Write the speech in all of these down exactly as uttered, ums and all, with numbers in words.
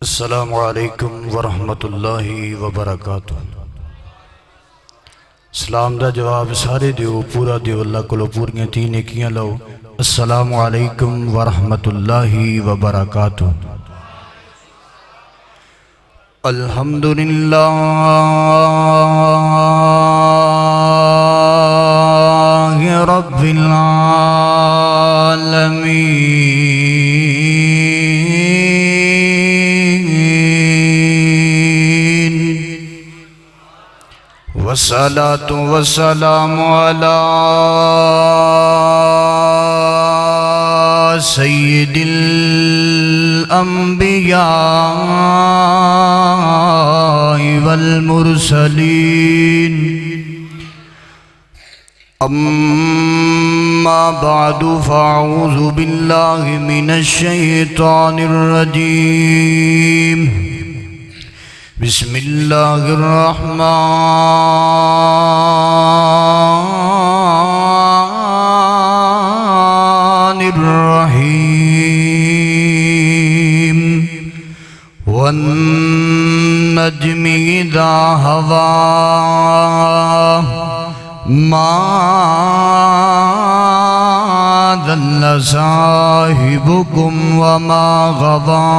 السلام علیکم ورحمۃ اللہ وبرکاتہ۔ سلام دا جواب سارے دیو پورا دیو اللہ کو لو پوریاں تین کیاں لو۔ السلام علیکم ورحمۃ اللہ وبرکاتہ۔ الحمدللہ رب العالمین، والصلاة والسلام علی سید الانبیاء والمرسلین، اما بعد فاعوذ باللہ من الشیطان الرجیم، بسم اللہ الرحمن الرحیم، والنجم اذا ہوا ما ضل صاحبكم وما غوى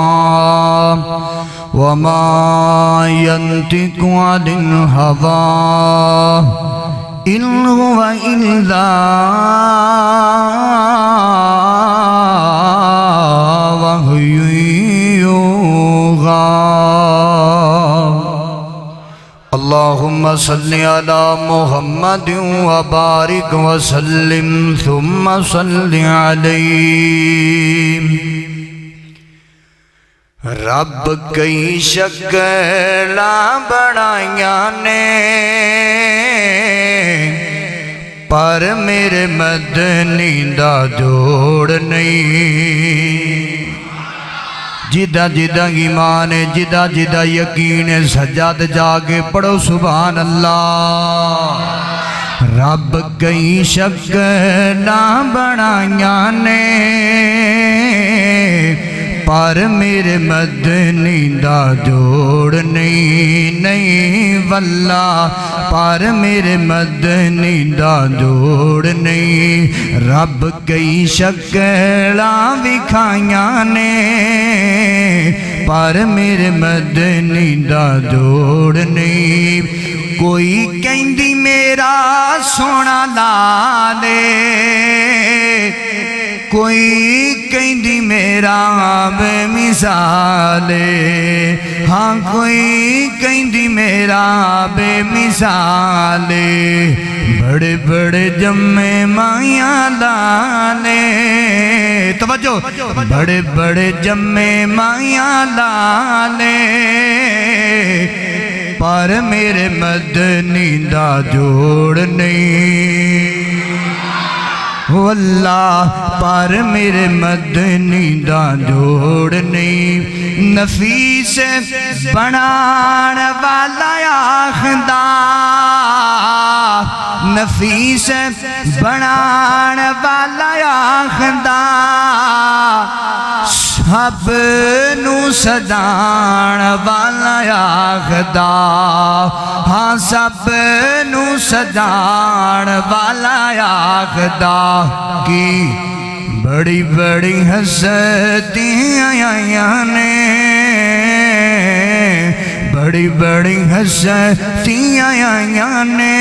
وما ينطق عن الهوى إن هو إلا وحي يوحى۔ اللہم صلی علی محمد وبارک وسلم ثم صلی علیہ۔ رب کئی شکلاں بنائیاں نے پر میرے مدنی دا جوڑ نہیں، جدہ جدہ ایمان ہے جدہ جدہ یقین ہے، سجاد جاگے پڑھو سبحان اللہ۔ رب کئی شکلاں بنائیاں نے پر میرے مدنی دا جوڑ نہیں، نہیں واللہ پر میرے مدنی دا جوڑ نہیں۔ رب کئی شکلاں وکھائیاں نے پر میرے مدنی دا جوڑ نہیں۔ کوئی کہندی میرا سونا لالے، کوئی کہندی میرا بے مثالے، ہاں کوئی کہندی میرا بے مثالے، بڑے بڑے جمے مائیاں لالے، توجہ، بڑے بڑے جمے مائیاں لالے پر میرے مدنی دا جوڑ نہیں، واللہ پر میرے مدنی دا جوڑ نہیں۔ نفیس بنان والا آخدہ، نفیس بنان والا آخدہ، سب نو سجان والا آخدہ، ہاں سب نو سجان والا آخدہ، کی بڑی بڑی ہستیاں آئیاں نے، بڑی بڑی ہستیاں آئیاں نے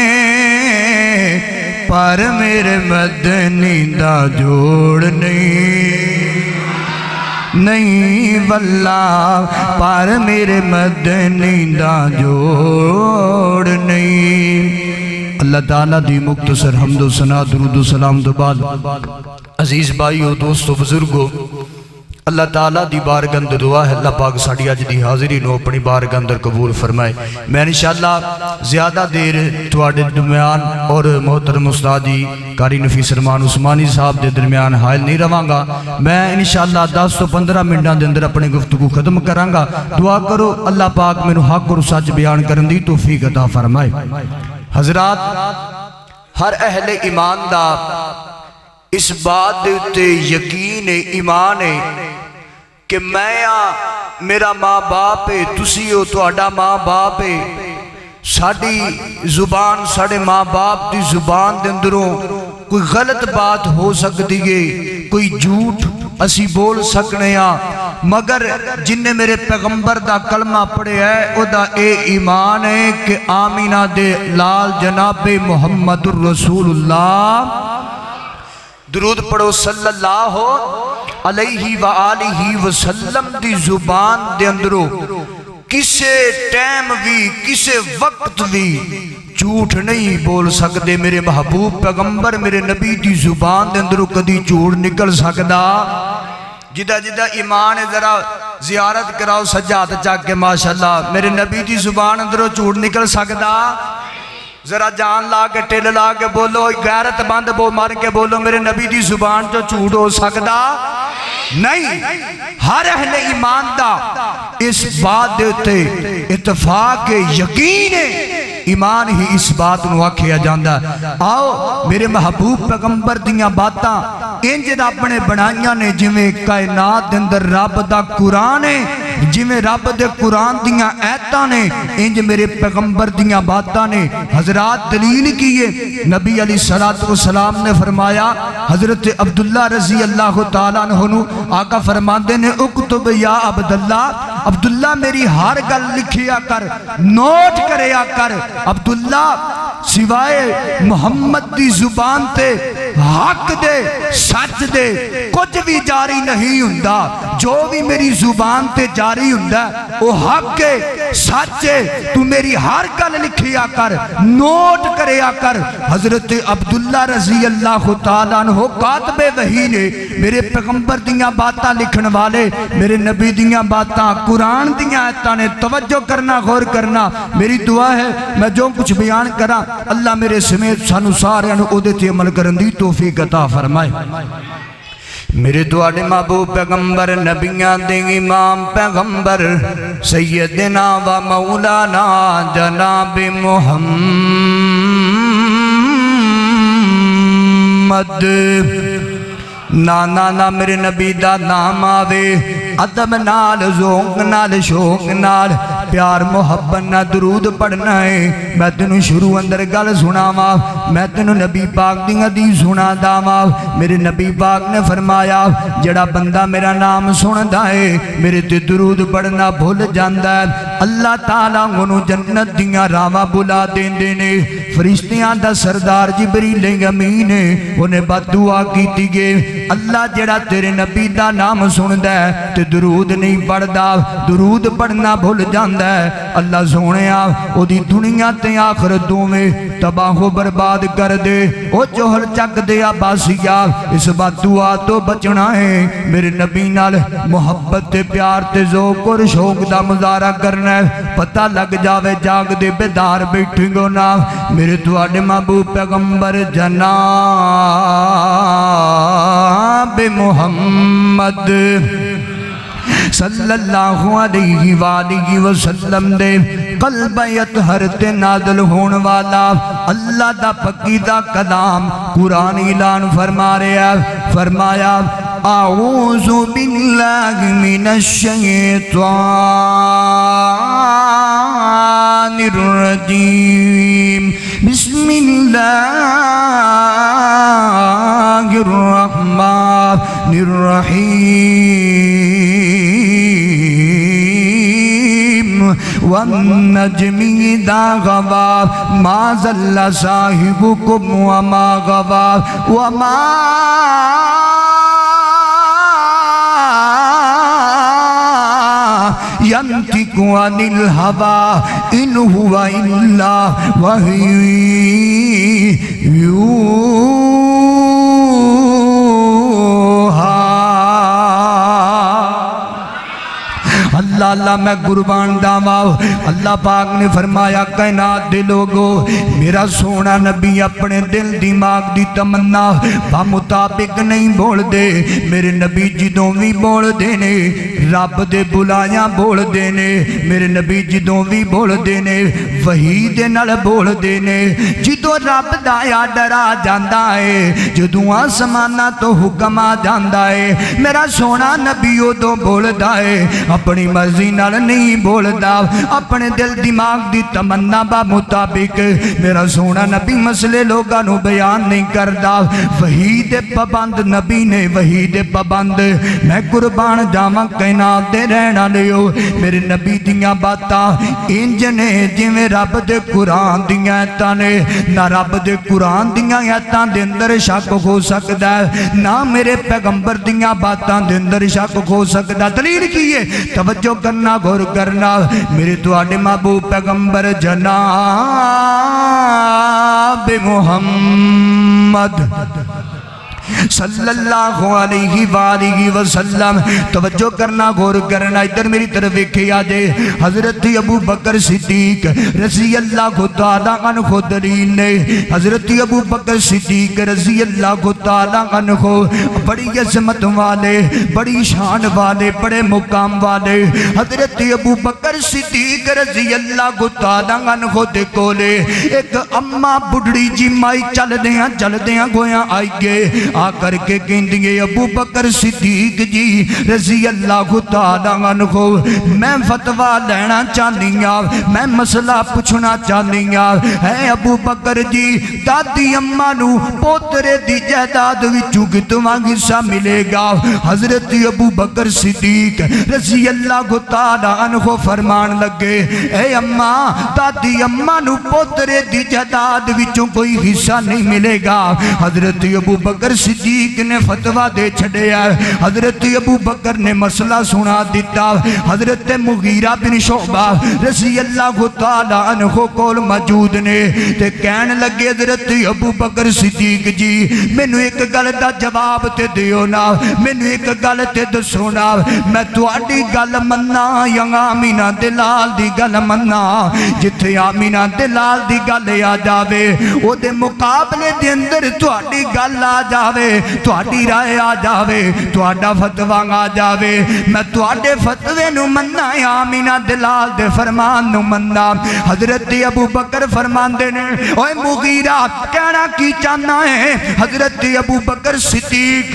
پر میرے مدنی دا جوڑ نہیں، نہیں واللہ پر میرے مدنی دا جوڑ نہیں۔ اللہ تعالیٰ دی مختصر حمد و ثنا درود و سلام دو بعد عزیز بھائیو دوستو بزرگو، اللہ تعالیٰ دی بارگاہ اندر دعا ہے اللہ پاک ساڑی آج دی حاضری نو اپنی بارگاہ اندر قبول فرمائے۔ میں انشاءاللہ زیادہ دیر تواڈے درمیان اور محترم استاد جی قاری نفیس رحمان عثمانی صاحب دے درمیان حائل نہیں رہاں گا۔ میں انشاءاللہ دس تو پندرہ منٹاں دے اندر اپنے گفتگو ختم کراں گا۔ دعا کرو اللہ پاک میں نو حق اور سچ بیان کرن دی توفیق عطا فرمائے۔ حضرات، ہر اہل ایمان دا اس بات دے اتے یقین ایمان ہے کہ میں میرا ماں باپ ہے، تسی ہو تہاڈا ماں باپ ہے، ساڑی زبان ساڑے ماں باپ دی زبان دے اندروں کوئی غلط بات ہو سکتی ہے، کوئی جھوٹ اسی بول سکنے ہاں، مگر جن نے میرے پیغمبر دا کلمہ پڑھے ہے او دا اے ایمان ہے کہ آمینہ دے لال جناب محمد الرسول اللہ، درود پڑھو صلی اللہ علیہ وآلہ وسلم دی زبان دے اندروں کسے ٹائم بھی کسے وقت بھی جھوٹ نہیں بول سکتے۔ میرے محبوب پیغمبر میرے نبی دی زبان دے اندروں کدی جھوٹ نکل سکدا۔ جدہ جدہ ایمان ذرا زیارت کراؤ سجاد چاک کے ماشاءاللہ، میرے نبی دی زبان اندروں جھوٹ نکل سکدا۔ ذرا جان لا کے ٹل لا کے بولو، غیرت بند بو مار کے بولو، میرے نبی دی زبان جو جھوٹ ہو سکدا نہیں۔ ہر اہل ایمان دا اس بات دیتے اتفاق یقین ہے، ایمان ہی اس بات نو آکھیا جاندہ۔ آؤ میرے محبوب پیغمبر دیاں باتاں انج رب نے بنائیاں نے، جویں کائنات دے اندر رب دا قرآن ہے، جویں رب دے قرآن دیاں ایتاں نے، انج میرے پیغمبر دیاں باتاں نے۔ حضرات دلیل کیے، نبی علیہ السلام نے فرمایا، حضرت عبداللہ رضی اللہ تعالیٰ عنہ آقا فرماندے نے، اکتب یا عبداللہ، عبداللہ میری ہر گل لکھیا کر، نوٹ کریا کر۔ عبداللہ سوائے محمد دی زبان تے حق دے سچ دے کچھ بھی جاری نہیں ہوندا، جو بھی میری زبان تے جاری ہوندا وہ حق ہے سچ ہے، تو میری ہر گل لکھیا کر، نوٹ کریا کر۔ حضرت عبداللہ رضی اللہ تعالیٰ عنہ کاتب وحی نے، میرے پیغمبر دیاں باتاں لکھن والے، میرے نبی دیاں باتاں قرآن دیاں ایتاں نے توجہ کرنا، غور کرنا۔ میری دعا ہے میں جو کچھ بیان کرا اللہ میرے سمیت سانو سارے انو اودے تے عمل کرن دی توفیق عطا فرمائے۔ میرے دعاڑے محبوب پیغمبر نبیاں دے امام پیغمبر سیدنا و مولانا جناب محمد نانا نا میرے نبی دا نام آوے، ادب نال ذوق نال شوق نال پیار محبت نہ درود پڑھنا ہے۔ میں تینوں شروع اندر گل سناواں، میں تینوں نبی پاک دی حدیث سنا داواں۔ میرے نبی پاک نے فرمایا، جڑا بندہ میرا نام سندا ہے میرے تے درود پڑھنا بھول جاندا ہے، اللہ تعالیٰ انہوں جنت دیاں راواں بلا دیندے نے۔ فرشتیاں دا سردار جبریل امین نے انہیں بد دعا کیتی گے، اللہ جڑا تیرے نبی دا نام سندا ہے تے درود نہیں پڑھدا، درود پڑھنا بھول جاندا ہے، اللہ سونیا او دی دنیا تے آخرت دوویں تباہ و برباد کر دے، او جوہر چک دے عباسیہ۔ اس بد دعا تو بچنا ہے، میرے نبی نال محبت تے پیار تے ذوق اور شوق دا مظاہرہ کرنا ہے، پتہ لگ جاوے جاگ دے بیدار بیٹھیں گو نا۔ میرے تواڈے محبوب پیغمبر جناب محمد صلی اللہ علیہ وآلہ وسلم دے قلب اطہر تے نازل ہون والا اللہ دا پکیدہ کلام قرآن اعلان فرما رہا ہے، فرمایا اعوذ باللہ من الشیطان الرجیم، بسم اللہ الرحمن الرحیم، والنجم اذا غوا ما ضل صاحبكم وما غوا وما ينطق عن الهوى إن هو إلا وحي يوحى۔ اللہ اللہ میں قربان داواں، اللہ پاک نے فرمایا کائنات دے لوگو میرا سونا نبی اپنے دل دماغ دی تمنا با مطابق نہیں بول دے، میرے نبی جدوں بھی بول دینے رب دے بلایاں بول دینے، میرے نبی جدوں بھی بول دینے وحی دے نال بول دینے، جدوں رب دا آرڈر آ جاندا ہے، جدوں آسماناں تو حکم آ جاندا ہے، میرا سونا نبی ادوں بولدا ہے، اپنی مرضی مرضی نال نہیں بولدا اپنے دل دماغ دی تمنا با مطابق میرا سونا نبی مسئلے لوگاں نو بیان نہیں کردا وحی دے پابند نبی نے وحی دے پابند میں قربان جاواں کائنات دے رہن والےو میرے نبی دیاں باتاں انج نے جویں رب دے قرآن دیاں ایتاں نے نہ رب دے قرآن دیاں ایتاں دے اندر شک ہو سکدا ہے نہ میرے پیغمبر دیاں باتاں دے اندر شک ہو سکدا دلیل کی ہے توجہ کرنا غور کرنا میرے تواڈے محبوب پیغمبر جناب محمد صلی اللہ علیہ وآلہ وسلم توجہ کرنا غور کرنا ادھر میری طرف ایک آجے حضرت ابو بکر صدیق رضی اللہ تعالیٰ عنہ دلیل نے حضرت ابو بکر صدیق رضی اللہ تعالیٰ عنہ بڑی عظمت والے بڑی شان والے بڑے مقام والے حضرت ابو بکر صدیق رضی اللہ تعالیٰ عنہ دے کولے ایک اممہ بڑھڑی جی مائی چل دیاں چل دیاں گویاں آئی گے آ کر کے کہندے ابو بکر صدیق جی رضی اللہ تعالیٰ عنہ میں فتویٰ لینا چاہنیاں میں مسئلہ پوچھنا چاہنیاں اے ابو بکر جی دادی اماں نو پوترے دی جائیداد وچوں کتنا حصہ ملے گا حضرت ابو بکر صدیق رضی اللہ تعالیٰ عنہ فرمان لگے اے اماں دادی اماں نو پوترے دی جائیداد وچوں کوئی حصہ نہیں ملے گا حضرت ابو بکر صدیق نے فتویٰ دے چھڑے ہے حضرت ابو بکر نے مسئلہ سنا دیتا حضرت مغیرہ بن شعبہ رضی اللہ تعالیٰ عنہ کول موجود نے تے کہنے لگے حضرت ابو بکر صدیق جی مینوں ایک گل دا جواب تے دیو نا مینوں ایک گل تے دسو نا میں تواڈی گل مننا یا آمینہ دلال دی گل مننا جتھے آمینہ دلال دی گل آ جاوے او دے مقابلے دے اندر تواڈی گل آ جاوے تواڈی رائے آ جاوے تواڈا فتویٰ آ جاوے میں تواڈے فتوے نو مننا آمینہ دلال دے فرمان نو مننا حضرت ابو بکر فرمان دے نے اوے مغیرہ کہنا کی چاہنا ہے حضرت ابو بکر صدیق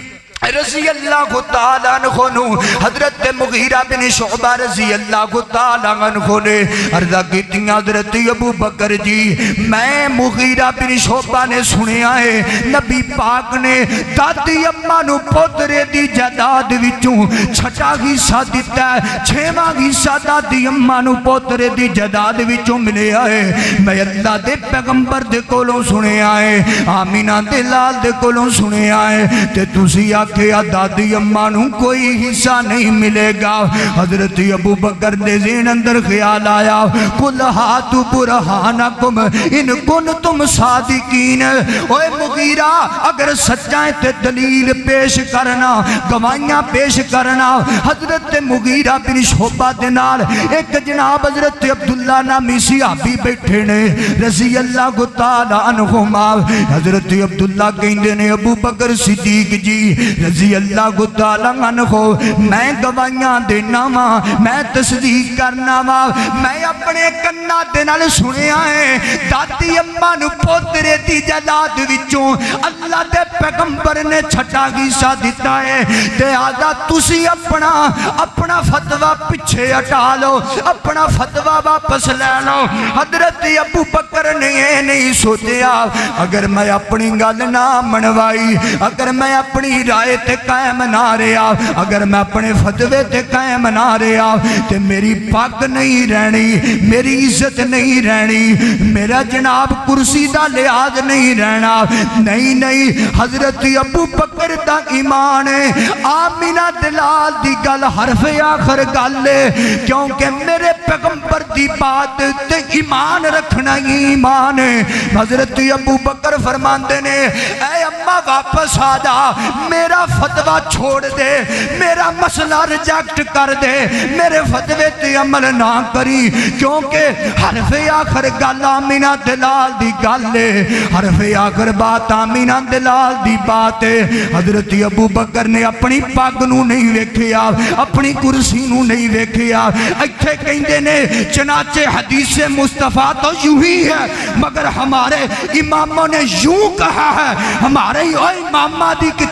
رضی اللہ تعالیٰ عنہ نو حضرت مغیرہ بن شعبہ رضی اللہ تعالیٰ عنہ نے عرضہ کیتی حضرت ابو بکر جی میں مغیرہ بن شعبہ نے سنیا ہے نبی پاک نے دادی اماں نو پوترے دی جائیداد وچوں چھٹا حصہ دیتا ہے چھواں حصہ دادی اماں نو پوترے دی جائیداد وچوں ملیا ہے میں اللہ دے پیغمبر دے کولوں سنیا ہے آمینہ دلال دے کولوں سنیا ہے تے تسی آ کہ دادی اماں نو کوئی حصہ نہیں ملے گا حضرت ابو بکر دے ذہن اندر خیال آیا قل ہاتوا برہانکم ان کنتم صادقین اوے مغیرہ اگر سچائیں تے دلیل پیش کرنا گواہیاں پیش کرنا حضرت مغیرہ بن شعبہ دے نال ایک جناب حضرت عبداللہ نامی صحابی بیٹھے نے رضی اللہ تعالیٰ عنہما حضرت عبداللہ کہندے نے ابو بکر صدیق جی رضی اللہ تعالیٰ عنہ میں گواہیاں دینا وا میں تصدیق کرنا وا میں اپنے کنا دے نال سنیا ہے دادی اماں نو پوترے دی جائیداد وچوں اللہ دے پیغمبر نے چھٹا حصہ دیتا ہے تے آجا تسی اپنا اپنا فتویٰ پیچھے ہٹا لو اپنا فتویٰ واپس لے لو حضرت ابو بکر نے یہ نہیں سوچیا اگر میں اپنی گل نہ منوائی اگر میں اپنی رائے تے قائم نہ رہا اگر میں اپنے فتوے تے قائم نہ رہا تے میری پاک نہیں رہنی میری عزت نہیں رہنی میرا جناب کرسی دا لحاظ نہیں رہنا نہیں نہیں حضرت ابو بکر دا ایمان ہے آمینہ دلال دی گل حرف آخر گل ہے کیونکہ میرے پیغمبر دی بات تے ایمان رکھنا ایمان ہے حضرت ابو بکر فرماندے نے اے اماں واپس آ جا میرا فتویٰ چھوڑ دے میرا مسئلہ ریجیکٹ کر دے میرے فتوے تے عمل نہ کری کیونکہ حرف آخر گل آمینہ دلال دی گل ہے حرف آخر بات آمینہ دلال دی بات ہے حضرت ابو بکر نے اپنی پاگ نو نہیں ویکھیا اپنی کرسی نو نہیں ویکھیا ایتھے کہندے نے چنانچہ حدیث مصطفیٰ تو یوں ہی ہے مگر ہمارے اماموں نے یوں کہا ہے ہمارے امامہ دی کتھے مننی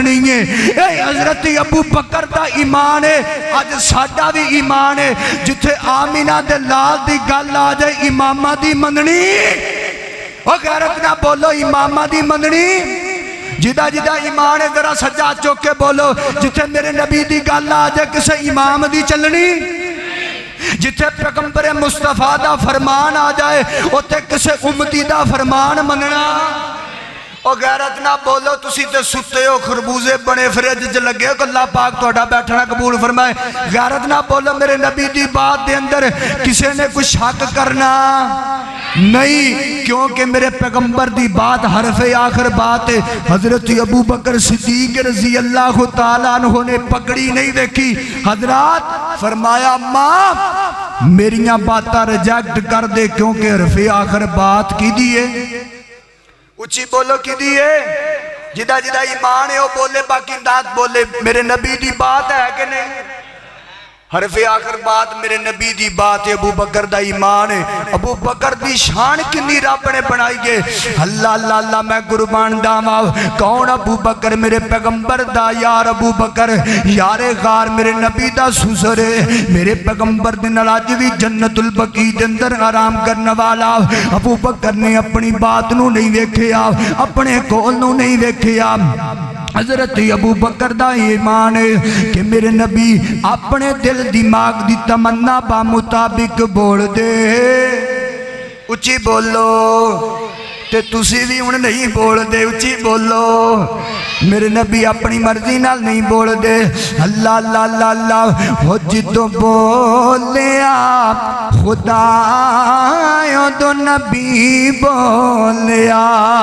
مننی ہے. اے حضرت ابو بکر دا ایمان ہے. اج ساڈا بھی ایمان ہے. جتھے آمینہ دے لال دی گل آ جائے امامہ دی مننی. او غیرت نہ بولو امامہ دی مننی. جدہ جدہ ایمان ہے ذرا سجا چوک کے بولو. جتھے میرے نبی دی گل آ جائے کسے امام دی چلنی. جتھے پیغمبر مصطفیٰ دا فرمان آ جائے اوتے کسے امتی دا فرمان مننا. او غیرت نہ بولو. تسی تے ستے ہو خربوزے بنے فریج جو لگے ہو کہ اللہ پاک توڑا بیٹھنا قبول فرمائے. غیرت نہ بولو. میرے نبی دی بات دے اندر کسے نے کچھ شک کرنا نہیں, کیونکہ میرے پیغمبر دی بات حرف آخر بات ہے. حضرت ابو بکر صدیق رضی اللہ تعالیٰ عنہ نے پکڑی نہیں دیکھی. حضرات فرمایا ماں میریاں باتاں ریجیکٹ کر دے کیونکہ حرف آخر بات کی دیئے. اچھی بولو کی دیئے. جدہ جدہ ایمان ہے وہ بولے باقی دات بولے. میرے نبی دی بات ہے کہ نہیں. حرف آخر بات میرے نبی دی بات ہے. ابو بکر دا ایمان ہے. ابو بکر دی شان کنی رب نے بنائی ہے. اللہ اللہ اللہ میں قربان داما. کون ابو بکر؟ میرے پیغمبر دا یار ابو بکر یار غار میرے نبی دا سسر ہے. میرے پیغمبر دن آج بھی جنت البقیع دے اندر آرام کرنے والا. ابو بکر نے اپنی بات نو نہیں ویکھیا, اپنے کول نو نہیں ویکھیا. حضرت ابو بکر دا ایمان ہے کہ میرے نبی اپنے دل دماغ دی تمنا با مطابق بول دے. اچھی بولو. تے تسی بھی انہیں نہیں بول دے. اچھی بولو. میرے نبی اپنی مرضی نال نہیں بول دے. اللہ اللہ اللہ اللہ ہو جدو بولیا خدا تو نبی بولیا.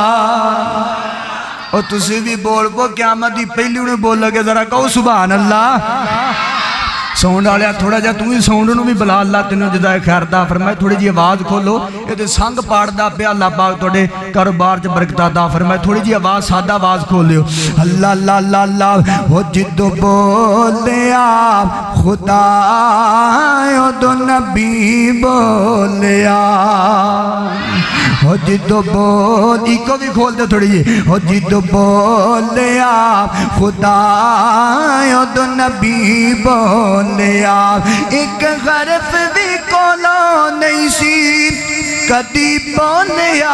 اور تسی بھی بول کو قیامت دی پہلی انہیں بول لگے ذرا کہو سبحان اللہ. ساؤنڈ آلیا تھوڑا جا تمہیں ساؤنڈ نو بھی بلا اللہ تینوں جدائے خیر دا فرمائے. تھوڑی جی آواز کھولو. یہ تے سنگ پاڑ دا پہ اللہ پاک توڑے کاروبار چ برکتہ دا فرمائے. تھوڑی جی آواز سادہ آواز کھولیو. اللہ اللہ اللہ اللہ ہو جدو بولیا خدا دو نبی بولیا. ہو جدو بول ایکو بھی کھول دے تھوڑی جی. ہو جدو بولیا خدا دو نبی بولیا. ایک غرف بھی کولو نہیں سی کدی بولیا.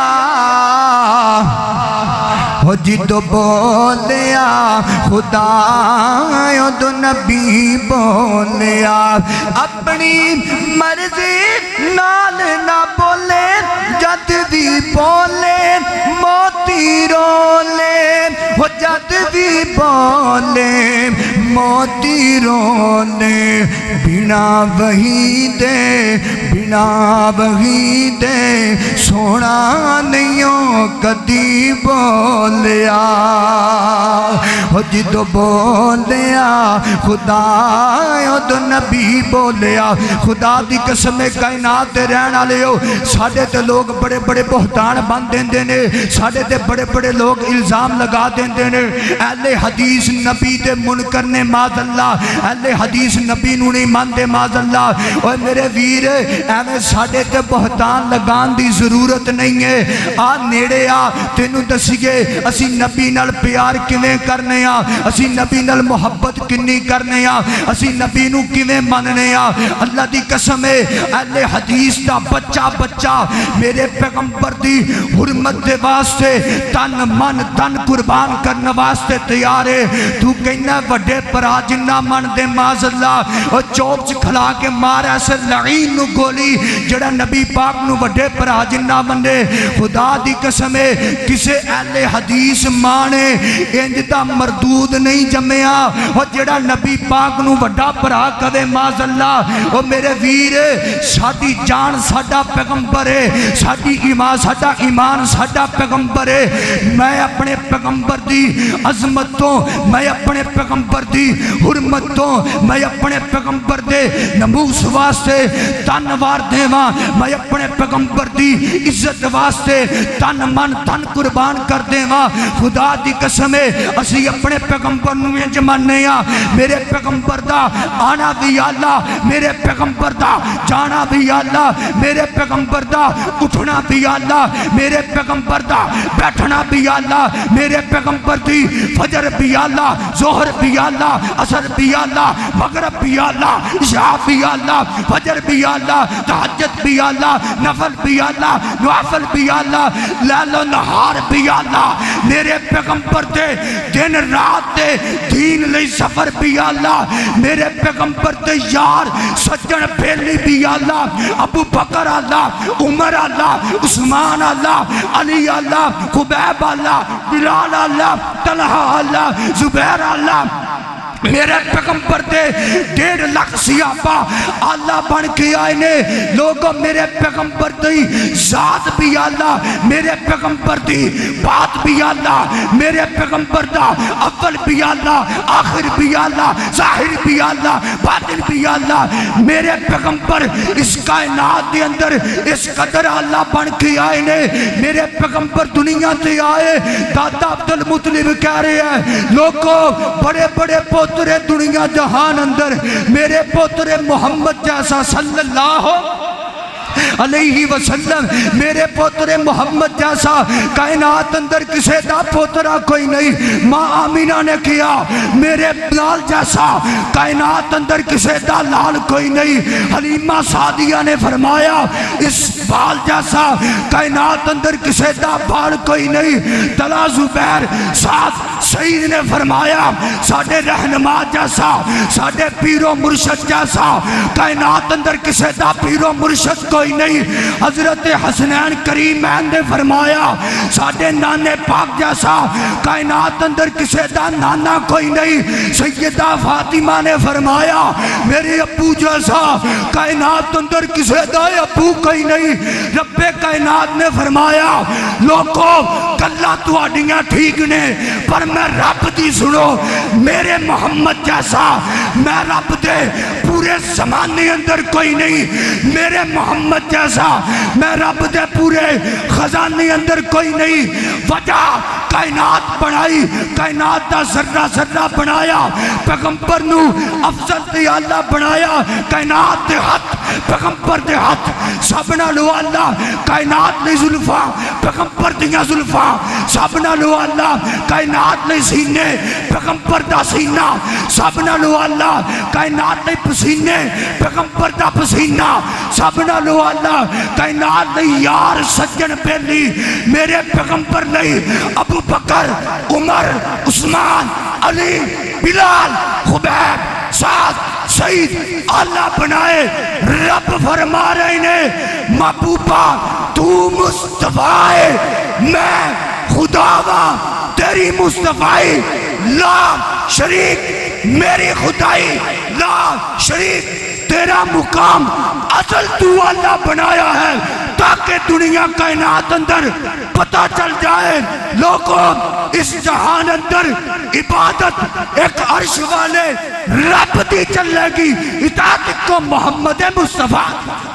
ہو جدو بولیا خدا دو نبی بولیا. اپنی مرضی نال نہ بولے جد بھی بولے موتی رولے. وہ جد بھی بولے موتی رولے. بنا وہی دے بنا وہی دے سونا نہیں کدی بولیا. ہو جدو بولیا خدا دو نبی بولیا. خدا دی قسم کائنات دے رہنا لے ہو. ساڑھے تے لوگ بڑے بڑے بہتان بن دیندے نے. ساڑھے تے بڑے بڑے لوگ الزام لگا دیندے نے. اہل حدیث نبی دے منکر نے ماذ اللہ. اہل حدیث نبی نو نہیں مان دے ماذ اللہ. اور میرے ویر ایویں ساڑھے تے بہتان لگان دی ضرورت نہیں ہے. آ نیڑے آ تینوں دسیے اسی نبی نال پیار کیویں کرنے آ. اسی نبی نال محبت کنی کرنے آ. اسی نبی نو کیویں مننے آ. اللہ دی قسم ہے اہل حدیث دا بچہ بچہ میرے پیغمبر دی حرمت دے واسطے تن من تن قربان کرنے واسطے تیار ہے. تو کہنا وڈے پرا جنہ من دے ماذ اللہ. اور چوک چ کھلا کے مار ایسے لعین نو گولی جڑا نبی پاک نو وڈے پرا جنہ منے. خدا دی قسم ہے کسے اہل حدیث مانے انج دا مردود نہیں جمعیا. اور جڑا نبی پاک نو وڈا پرا کدے ماذ اللہ. اور میرے ویر ساڈی جان ساڈا پیغمبر ہے. ساڈی ایمان ساڈا ایمان ساڈا پیغمبر ہے. میں اپنے پیغمبر دی عظمتوں میں اپنے پیغمبر دی حرمتوں میں اپنے پیغمبر دے نموس واسطے تنوار دیواں. میں اپنے پیغمبر پیغمبر دی عزت واسطے تن من تن قربان کر دے ماں خدا دی قسم ہے اسی اپنے پیغمبر نو انج مننے ہاں میرے پیغمبر دا آنا بھی اللہ میرے پیغمبر دا جانا بھی اللہ میرے پیغمبر دا اٹھنا بھی اللہ میرے پیغمبر دا بیٹھنا بھی اللہ میرے پیغمبر دی فجر بھی اللہ ظہر بھی اللہ عصر بھی اللہ مغرب بھی اللہ عشاء بھی اللہ فجر بھی اللہ تہجد بھی اللہ نفل بھی اللہ نوافل بھی اللہ لیل و نہار بھی اللہ میرے پیغمبر دے دن رات دے دین لئی سفر بھی اللہ میرے پیغمبر دے یار سجن بیلی بھی اللہ ابو بکر اللہ عمر اللہ عثمان اللہ علی اللہ خبیب اللہ بلال اللہ طلحہ اللہ زبیر اللہ میرے پیغمبر دے ڈیڑھ لاکھ سیابہ اللہ بن کے آئے نے لوگوں میرے پیغمبر دی ذات بھی اللہ میرے پیغمبر دی بات بھی اللہ میرے پیغمبر دا اول بھی اللہ آخر بھی اللہ ظاہر بھی اللہ باطن بھی اللہ میرے پیغمبر اس کائنات دے اندر اس قدر اللہ بن کے آئے نے میرے پیغمبر دنیا تے آئے دادا عبدالمطلب کہہ رہے ہیں لوگوں بڑے بڑے پوت پوترے دنیا جہان اندر میرے پوترے محمد جیسا صلی اللہ علیہ وسلم میرے پوترے محمد جیسا کائنات اندر کسے دا پوترہ کوئی نہیں ماں آمینہ نے کیا میرے لال جیسا کائنات اندر کسے دا لال کوئی نہیں حلیمہ سعدیہ نے فرمایا اس بال جیسا کائنات اندر کسے دا بال کوئی نہیں طلحہ زبیر سعد سعید نے فرمایا ساڑھے رہنما جیسا ساڑھے پیر و مرشد جیسا کائنات اندر کسے دا پیر و مرشد کوئی نہیں حضرت حسنین کریمین نے فرمایا ساڑھے نانے پاک جیسا کائنات اندر کسے دا نانا کوئی نہیں سیدہ فاطمہ نے فرمایا میرے ابو جیسا کائنات اندر کسے دا ابو کوئی نہیں رب کائنات نے فرمایا لوگوں گلہ تو آڈیاں ٹھیک نے پر میں رب دی سنو میرے محمد جیسا میں رب دے پورے زمانے اندر کوئی نہیں میرے محمد جیسا میں رب دے پورے خزانے اندر کوئی نہیں وجہ کائنات بنائی کائنات دا ذرہ ذرہ بنایا پیغمبر نو افضل دی اللہ بنایا کائنات دے ہاتھ پیغمبر دے ہاتھ سبنا لو اللہ کائنات نے ظلفہ پیغمبر دیا ظلفہ سبنا لو اللہ کائنات نے سینے پیغمبر دا سینہ سبنا لو اللہ کائنات نے پسینے پیغمبر دا پسینہ سبنا لو اللہ کائنات نے یار سجن پہلی میرے پیغمبر نہیں ابو بکر عمر عثمان علی بلال خبیب سعد سعید اللہ بنائے رب فرما رہے نے محبوبہ تو مصطفی میں خداوا تیری مصطفی لا شریک میری خدائی لا شریک تیرا مقام اصل تو اللہ بنایا ہے تاکہ دنیا کائنات اندر پتہ چل جائے لوگوں اس جہان اندر عبادت ایک عرش والے رب دی چلے گی اطاعت کو محمد مصطفیٰ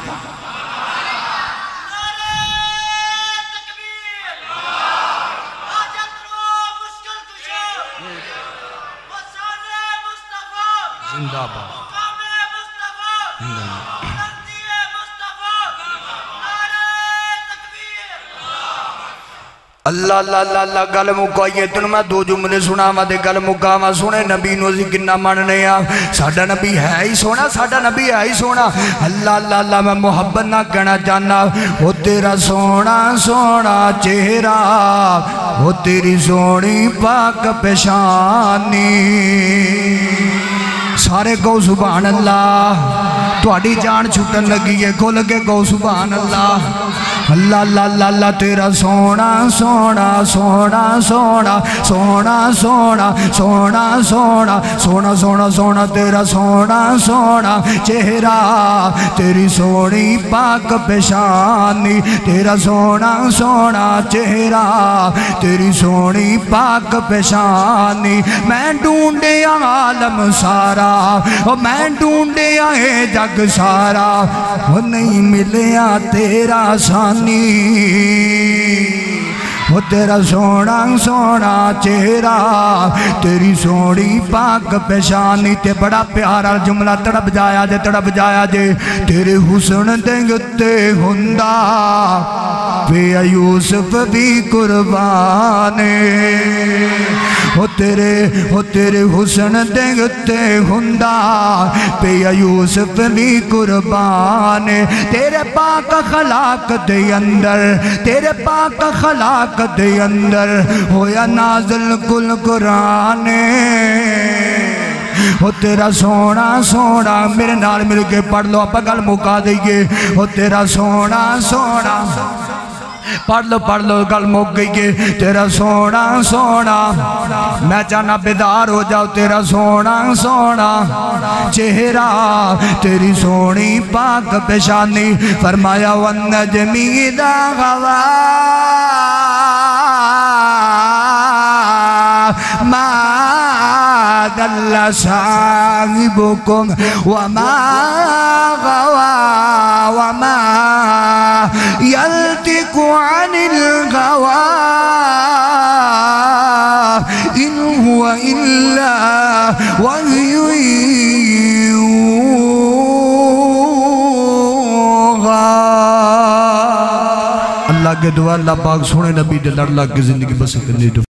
زندہ باد اللہ اللہ اللہ اللہ گل مکائیے تنوں میں دو جملے سنا ما دے گل مکاما سنے نبی نوزی کنہ ماننے آ ساڑھا نبی ہے ہی سونا ساڑھا نبی ہے ہی سونا اللہ اللہ اللہ میں محبت نہ کہنا چاہنا وہ تیرا سونا سونا چہرہ وہ تیری سونی پاک پیشانی سارے گو سبحان اللہ تو اڈی جان چھٹن لگی ہے کھو لگے گو سبحان اللہ اللہ اللہ اللہ اللہ تیرا سونا سونا سونا سونا سونا سونا سونا سونا سونا سونا سونا تیرا سونا سونا چہرہ تیری سونی پاک پیشانی تیرا سونا سونا چہرہ تیری سونی پاک پیشانی میں ڈھونڈے عالم سارا میں ڈھونڈے اے جگ جگ سارا وہ نہیں ملیا تیرا ثانی وہ تیرا سونا سونا چہرہ تیری سونی پاک پیشانی تے بڑا پیارا جملہ تڑپ جایا جے تڑپ جایا جے تیرے حسن دنگتے ہندہ پہ یوسف بھی قربانے وہ تیرے وہ تیرے حسن دنگتے ہندہ پہ یوسف بھی قربانے تیرے پاک خلاق دے اندر تیرے پاک خلاق دے اندر ہویا نازل کل قرآن وہ تیرا سونا سونا میرے نال مل کے پڑھ لو اپا گل مکا دئیے وہ تیرا سونا سونا پڑھ لو پڑھ لو گل مک گئی تیرا سونا سونا میں چاہنا بیدار ہو جاؤ تیرا سونا سونا چہرہ تیری سونی پاک پیشانی فرمایا والنجمی اذا غوا ما ضل صاحبكم وما غوا وما يلتق عن الغوا إن هو إلا وحي يوحى اللہ کے دعا اللہ پاک سونے نبی دے لڑ لگ کے زندگی بس کرنے